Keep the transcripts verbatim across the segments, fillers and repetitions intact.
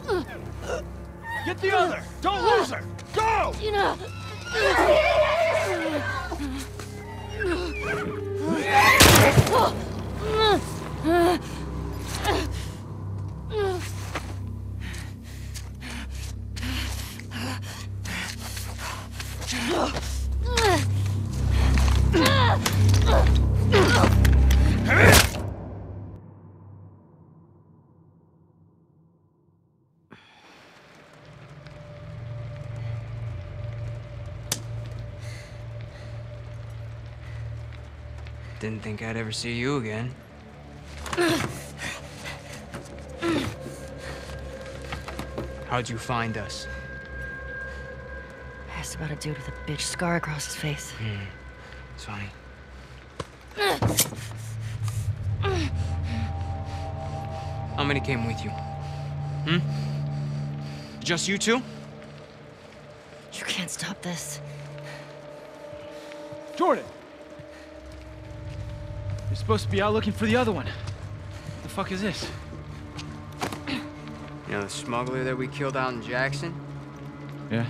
Get the other! Don't lose her! Go! Tina! Didn't think I'd ever see you again. How'd you find us? I asked about a dude with a bitch scar across his face. Hmm. It's funny. How many came with you? Hmm? Just you two? You can't stop this. Jordan! You're supposed to be out looking for the other one. What the fuck is this? You know the smuggler that we killed out in Jackson? Yeah?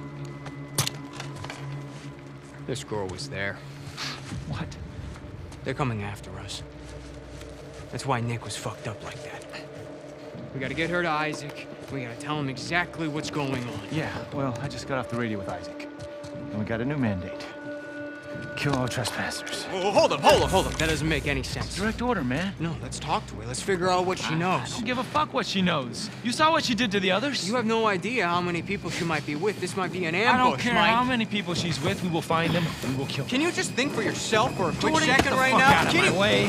This girl was there. What? They're coming after us. That's why Nick was fucked up like that. We gotta get her to Isaac. We gotta tell him exactly what's going on. Yeah, well, I just got off the radio with Isaac. And we got a new mandate. Kill all trespassers. Oh, hold up, hold up, hold up. That doesn't make any sense. Direct order, man. No, let's talk to her. Let's figure out what she I knows. don't give a fuck what she knows. You saw what she did to the others? You have no idea how many people she might be with. This might be an ambush, I don't care Mike. how many people she's with. We will find them. We will kill them. Can you just think for yourself for a quick Jordan, second get the right fuck now? out of Can my you... way.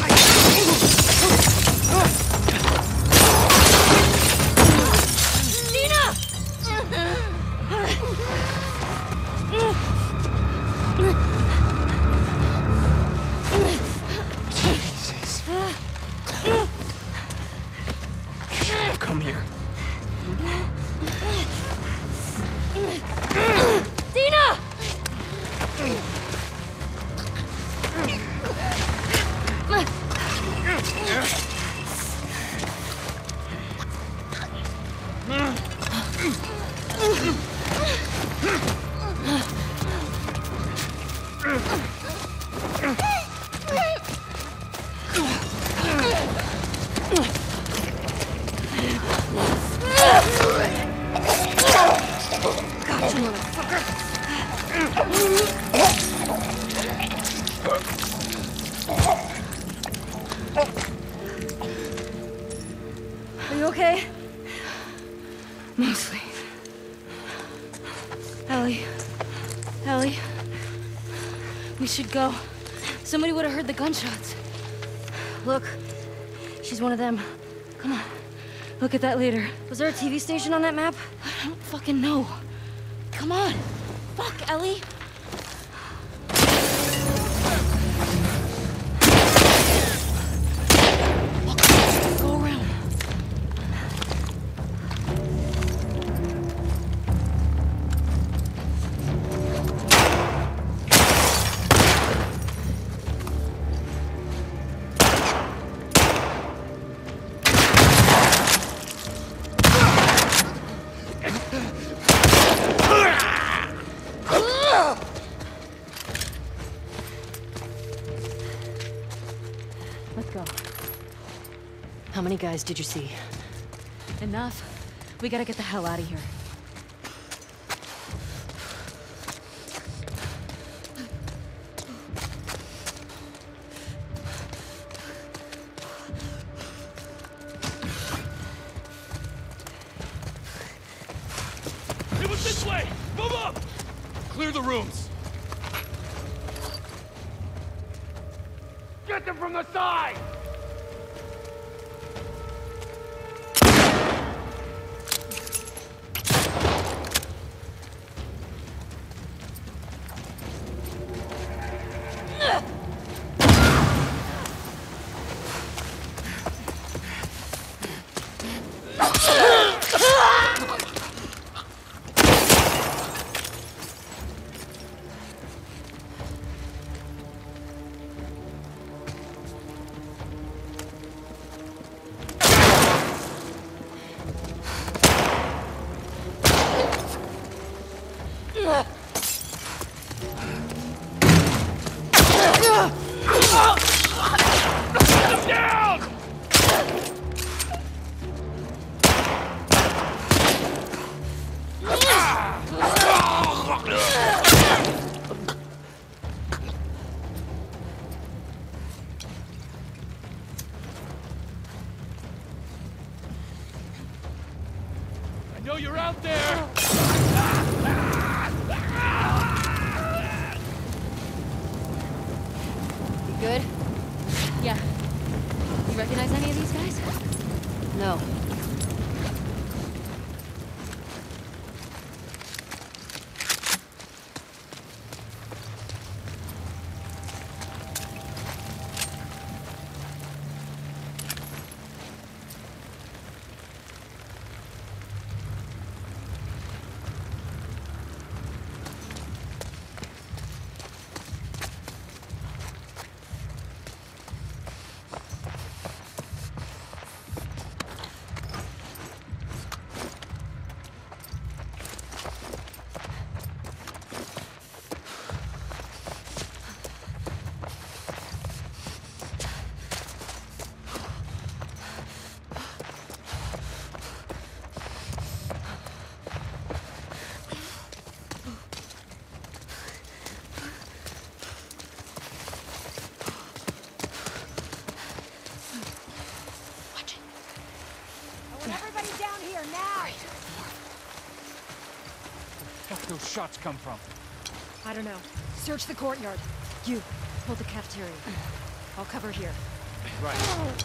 Come here. Tina! Are you okay? Mostly. Ellie. Ellie. We should go. Somebody would have heard the gunshots. Look. She's one of them. Come on. Look at that later. Was there a T V station on that map? I don't fucking know. Come on. Fuck, Ellie. Go around. Let's go. How many guys did you see? Enough. We gotta get the hell out of here. It was this way! Move up! Clear the rooms. Get them from the side! know you're out there! You good? Yeah. You recognize any of these guys? No. Those shots come from? I don't know. Search the courtyard. You, hold the cafeteria. I'll cover here. Right.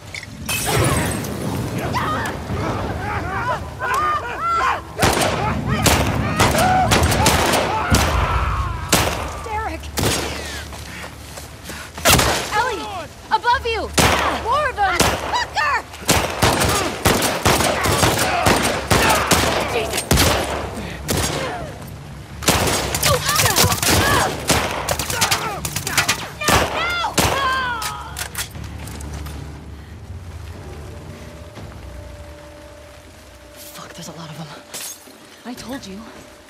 Derek! Ellie! Above you! More of them! Fucker! Jesus! There's a lot of them. I told you.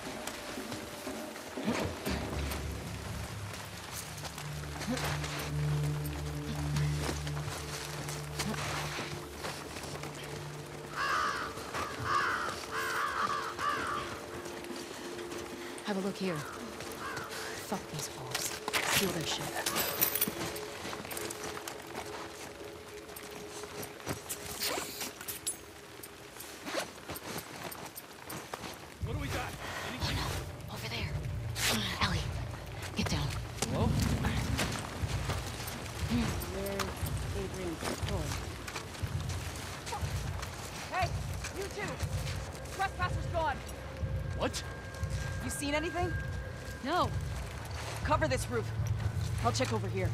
Have a look here. Fuck these wolves. Steal their shit. What? You seen anything? No. Cover this roof. I'll check over here.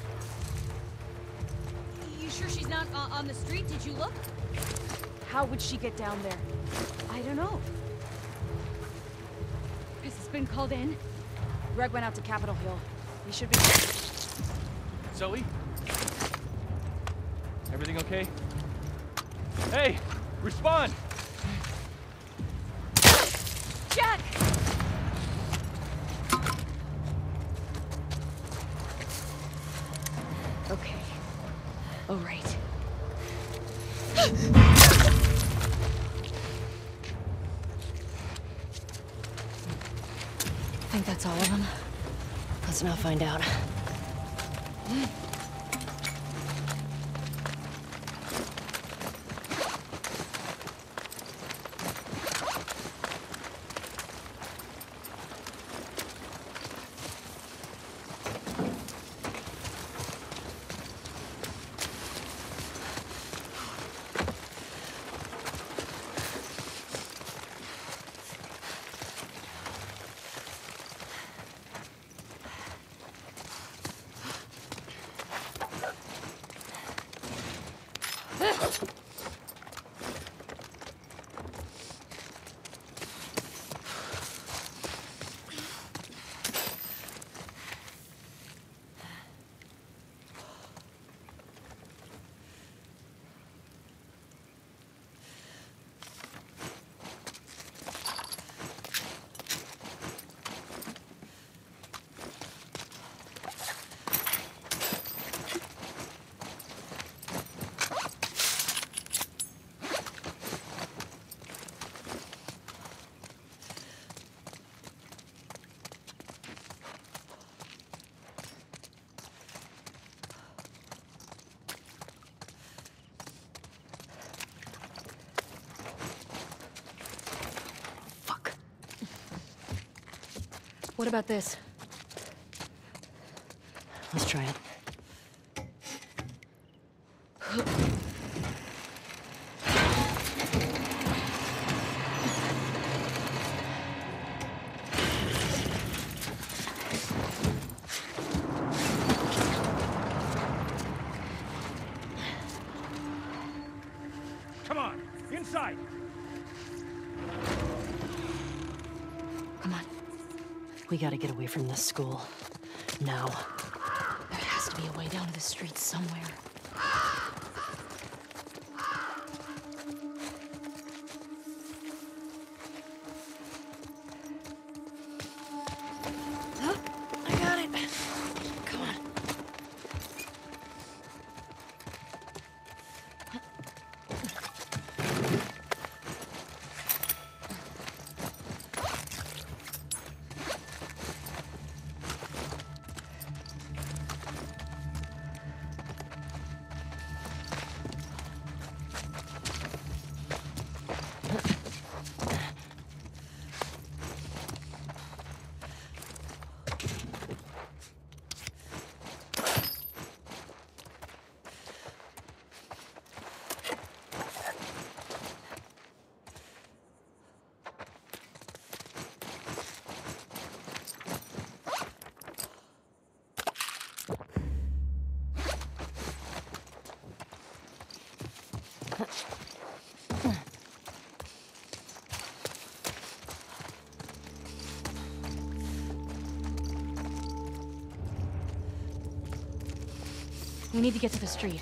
You sure she's not uh, on the street? Did you look? How would she get down there? I don't know. Has this been called in? Greg went out to Capitol Hill. He should be... Zoe? Everything okay? Hey! Respond! Jack! Okay. All right. I think that's all of them. Let's not find out. What about this? Let's try it. Come on, inside. Come on. We gotta get away from this school. Now. There has to be a way down to the street somewhere. I got it. Come on. We need to get to the street.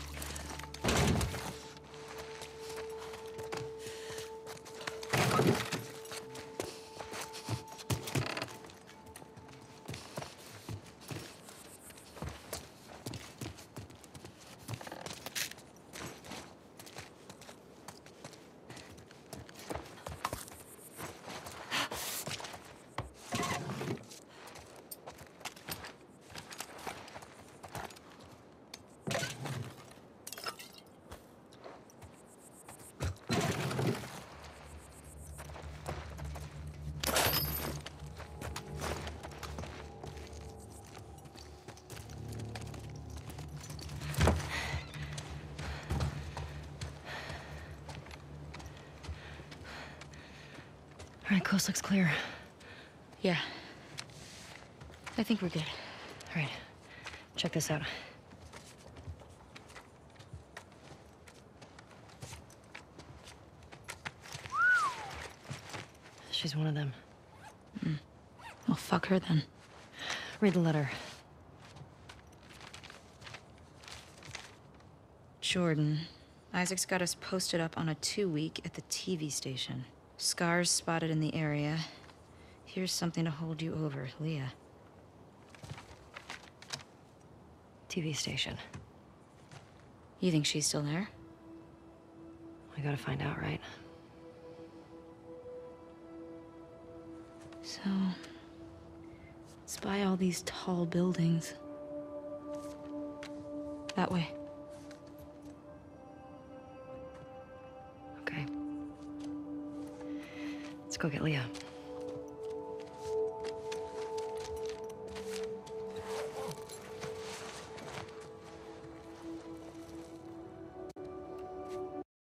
All right, coast looks clear. Yeah. I think we're good. All right, check this out. She's one of them. Mm. Well, fuck her then. Read the letter. Jordan. Isaac's got us posted up on a two-week at the T V station. Scars spotted in the area. Here's something to hold you over, Leah. T V station. You think she's still there? We gotta find out, right? So... spy all these tall buildings. That way. Okay. Let's go get Leah.